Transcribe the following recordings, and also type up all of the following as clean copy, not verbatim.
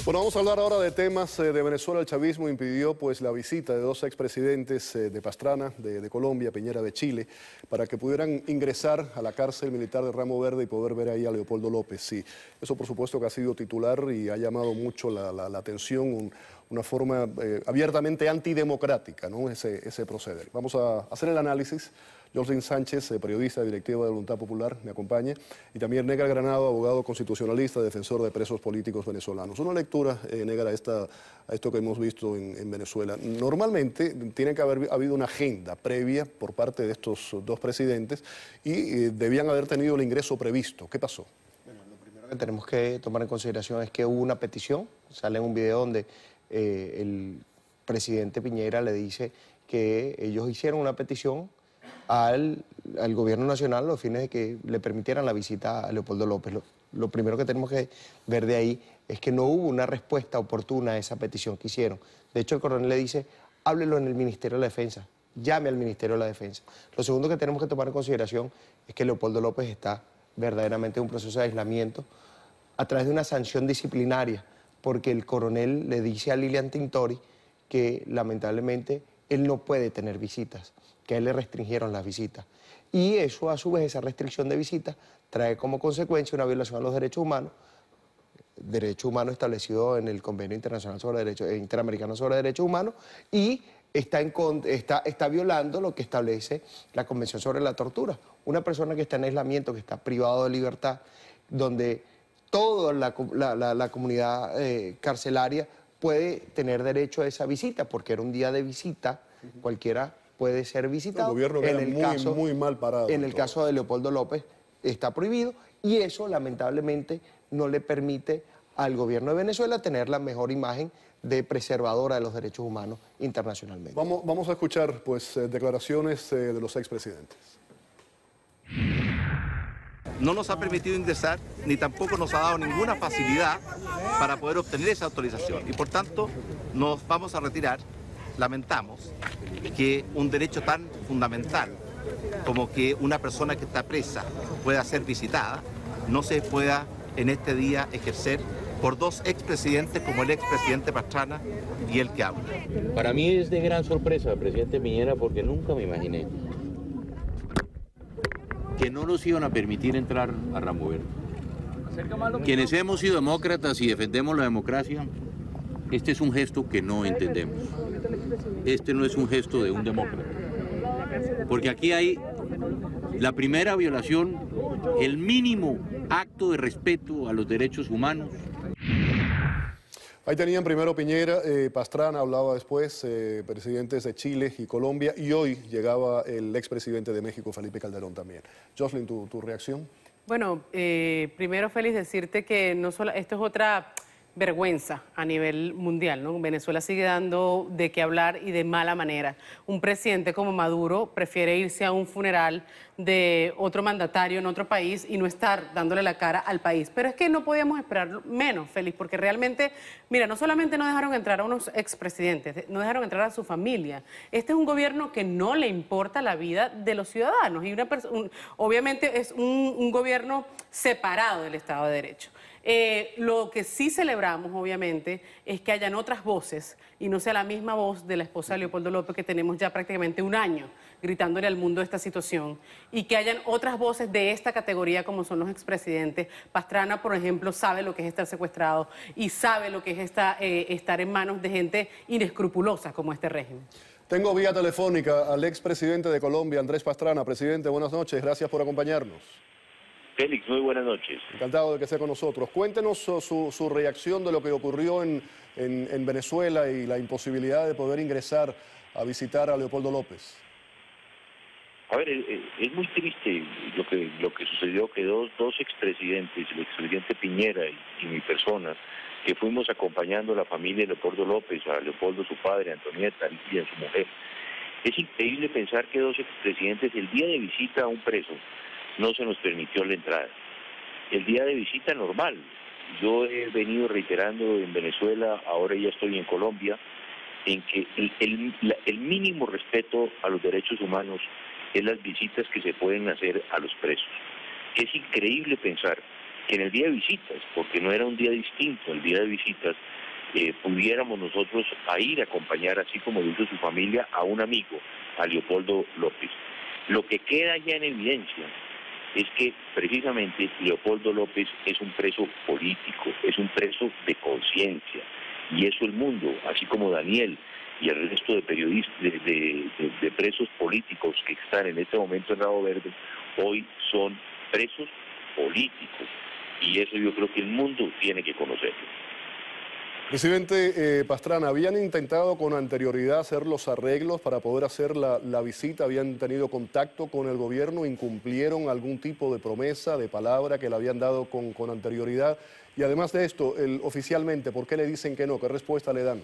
Bueno, vamos a hablar ahora de temas de Venezuela. El chavismo impidió pues la visita de dos expresidentes de Pastrana, de Colombia, Piñera de Chile, para que pudieran ingresar a la cárcel militar de Ramo Verde y poder ver ahí a Leopoldo López. Sí, eso por supuesto que ha sido titular y ha llamado mucho la atención, una forma abiertamente antidemocrática, ¿no? Ese proceder. Vamos a hacer el análisis. Jocelyn Sánchez, periodista, directiva de Voluntad Popular, me acompaña, y también Negra Granado, abogado constitucionalista, defensor de presos políticos venezolanos. Una lectura, Negra, a esto que hemos visto en Venezuela. Normalmente tiene que haber habido una agenda previa por parte de estos dos presidentes y debían haber tenido el ingreso previsto. ¿Qué pasó? Bueno, lo primero que tenemos que tomar en consideración es que hubo una petición. Sale en un video donde el presidente Piñera le dice que ellos hicieron una petición al gobierno nacional a los fines de que le permitieran la visita a Leopoldo López. Lo primero que tenemos que ver de ahí es que no hubo una respuesta oportuna a esa petición que hicieron. De hecho, el coronel le dice, háblelo en el Ministerio de la Defensa, llame al Ministerio de la Defensa. Lo segundo que tenemos que tomar en consideración es que Leopoldo López está verdaderamente en un proceso de aislamiento a través de una sanción disciplinaria, porque el coronel le dice a Lilian Tintori que lamentablemente él no puede tener visitas, que a él le restringieron las visitas. Y eso, a su vez, esa restricción de visitas, trae como consecuencia una violación a los derechos humanos establecido en el Convenio Internacional Interamericano sobre Derechos Humanos, y está violando lo que establece la Convención sobre la Tortura. Una persona que está en aislamiento, que está privado de libertad, donde toda la comunidad carcelaria puede tener derecho a esa visita, porque era un día de visita, cualquiera puede ser visitado. El gobierno queda muy mal parado. En el caso de Leopoldo López está prohibido, y eso lamentablemente no le permite al gobierno de Venezuela tener la mejor imagen de preservadora de los derechos humanos internacionalmente. Vamos a escuchar pues declaraciones de los expresidentes. No nos ha permitido ingresar, ni tampoco nos ha dado ninguna facilidad para poder obtener esa autorización. Y por tanto, nos vamos a retirar. Lamentamos que un derecho tan fundamental como que una persona que está presa pueda ser visitada, no se pueda en este día ejercer por dos expresidentes como el expresidente Pastrana y el que habla. Para mí es de gran sorpresa, presidente Piñera, porque nunca me imaginé que no nos iban a permitir entrar a Ramo Verde. Quienes hemos sido demócratas y defendemos la democracia, este es un gesto que no entendemos. Este no es un gesto de un demócrata. Porque aquí hay la primera violación, el mínimo acto de respeto a los derechos humanos. Ahí tenían primero Piñera, Pastrana hablaba después, presidentes de Chile y Colombia, y hoy llegaba el expresidente de México, Felipe Calderón, también. Jocelyn, ¿tu reacción? Bueno, primero, Félix, decirte que no solo, esto es otra vergüenza a nivel mundial, ¿no? Venezuela sigue dando de qué hablar y de mala manera. Un presidente como Maduro prefiere irse a un funeral de otro mandatario en otro país y no estar dándole la cara al país. Pero es que no podíamos esperar menos, Félix, porque realmente, mira, no solamente no dejaron entrar a unos expresidentes, no dejaron entrar a su familia. Este es un gobierno que no le importa la vida de los ciudadanos y obviamente es un gobierno separado del Estado de Derecho. Lo que sí celebramos, obviamente, es que hayan otras voces y no sea la misma voz de la esposa de Leopoldo López que tenemos ya prácticamente un año gritándole al mundo esta situación, y que hayan otras voces de esta categoría como son los expresidentes. Pastrana, por ejemplo, sabe lo que es estar secuestrado y sabe lo que es estar en manos de gente inescrupulosa como este régimen. Tengo vía telefónica al expresidente de Colombia, Andrés Pastrana. Presidente, buenas noches, gracias por acompañarnos. Félix, muy buenas noches. Encantado de que esté con nosotros. Cuéntenos su reacción de lo que ocurrió en Venezuela y la imposibilidad de poder ingresar a visitar a Leopoldo López. A ver, es muy triste lo que sucedió, que dos expresidentes, el expresidente Piñera y mi persona, que fuimos acompañando a la familia de Leopoldo López, a Leopoldo su padre, a Antonieta, a Lidia, su mujer. Es increíble pensar que dos expresidentes, el día de visita a un preso, no se nos permitió la entrada. El día de visita normal. Yo he venido reiterando en Venezuela, ahora ya estoy en Colombia, en que el mínimo respeto a los derechos humanos es las visitas que se pueden hacer a los presos. Es increíble pensar que en el día de visitas, porque no era un día distinto, el día de visitas, pudiéramos nosotros a ir a acompañar, así como lo hizo su familia, a un amigo, a Leopoldo López. Lo que queda ya en evidencia es que precisamente Leopoldo López es un preso político, es un preso de conciencia, y eso el mundo, así como Daniel y el resto de periodistas, de presos políticos que están en este momento en Rabo Verde, hoy son presos políticos, y eso yo creo que el mundo tiene que conocerlo. Presidente Pastrana, ¿habían intentado con anterioridad hacer los arreglos para poder hacer la visita? ¿Habían tenido contacto con el gobierno? ¿Incumplieron algún tipo de promesa, de palabra que le habían dado con anterioridad? Y además de esto, oficialmente, ¿por qué le dicen que no? ¿Qué respuesta le dan?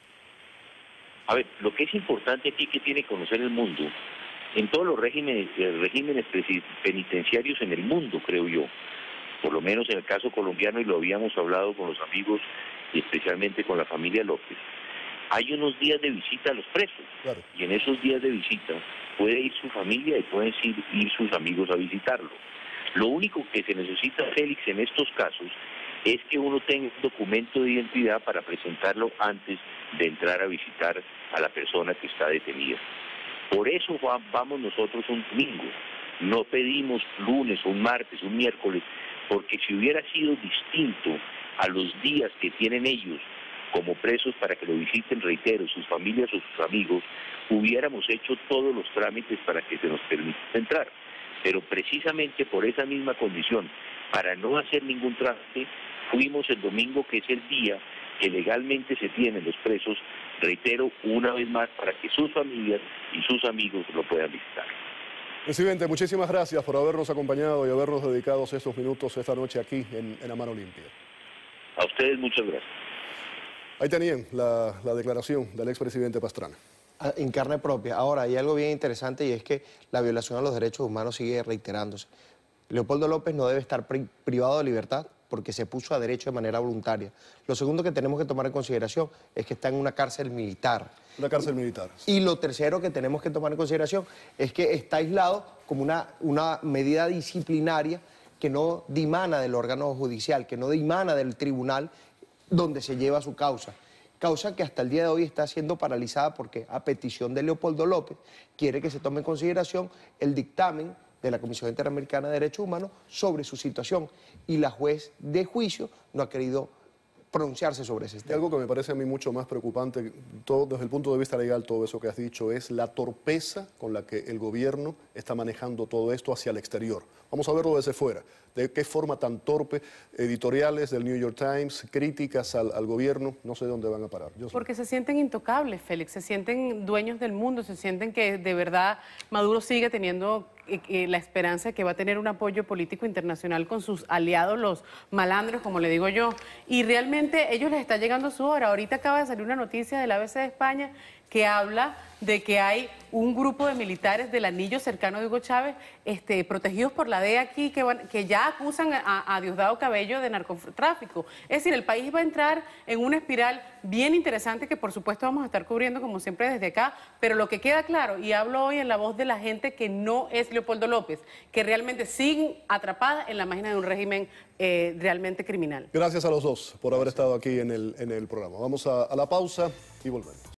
A ver, lo que es importante aquí que tiene que conocer el mundo, en todos los regímenes penitenciarios en el mundo, creo yo, por lo menos en el caso colombiano, y lo habíamos hablado con los amigos, y especialmente con la familia López, hay unos días de visita a los presos. Claro. Y en esos días de visita puede ir su familia y pueden ir sus amigos a visitarlo. Lo único que se necesita, Félix, en estos casos, es que uno tenga un documento de identidad para presentarlo antes de entrar a visitar a la persona que está detenida. Por eso vamos nosotros un domingo, no pedimos lunes o un martes, un miércoles, porque si hubiera sido distinto a los días que tienen ellos como presos para que lo visiten, reitero, sus familias o sus amigos, hubiéramos hecho todos los trámites para que se nos permita entrar. Pero precisamente por esa misma condición, para no hacer ningún trámite, fuimos el domingo, que es el día que legalmente se tienen los presos, reitero una vez más, para que sus familias y sus amigos lo puedan visitar. Presidente, muchísimas gracias por habernos acompañado y habernos dedicado estos minutos esta noche aquí en A Mano Limpia. A ustedes muchas gracias. Ahí tenían la declaración del expresidente Pastrana. En carne propia. Ahora, hay algo bien interesante, y es que la violación a los derechos humanos sigue reiterándose. Leopoldo López no debe estar privado de libertad porque se puso a derecho de manera voluntaria. Lo segundo que tenemos que tomar en consideración es que está en una cárcel militar. Una cárcel militar. Y lo tercero que tenemos que tomar en consideración es que está aislado como una medida disciplinaria que no dimana del órgano judicial, que no dimana del tribunal donde se lleva su causa. Causa que hasta el día de hoy está siendo paralizada porque, a petición de Leopoldo López, quiere que se tome en consideración el dictamen de la Comisión Interamericana de Derechos Humanos sobre su situación, y la juez de juicio no ha querido pronunciarse sobre ese tema. Y algo que me parece a mí mucho más preocupante, todo, desde el punto de vista legal, todo eso que has dicho, es la torpeza con la que el gobierno está manejando todo esto hacia el exterior. Vamos a verlo desde fuera. De qué forma tan torpe, editoriales del New York Times, críticas al gobierno, no sé dónde van a parar. Porque se sienten intocables, Félix, se sienten dueños del mundo, se sienten que de verdad Maduro sigue teniendo la esperanza de que va a tener un apoyo político internacional con sus aliados, los malandros, como le digo yo. Y realmente ellos les está llegando su hora. Ahorita acaba de salir una noticia del ABC de España que habla de que hay un grupo de militares del anillo cercano de Hugo Chávez, protegidos por la DEA aquí, que ya acusan a Diosdado Cabello de narcotráfico. Es decir, el país va a entrar en una espiral bien interesante que por supuesto vamos a estar cubriendo como siempre desde acá, pero lo que queda claro, y hablo hoy en la voz de la gente que no es Leopoldo López, que realmente siguen atrapadas en la máquina de un régimen realmente criminal. Gracias a los dos por haber estado aquí en el programa. Vamos a la pausa y volvemos.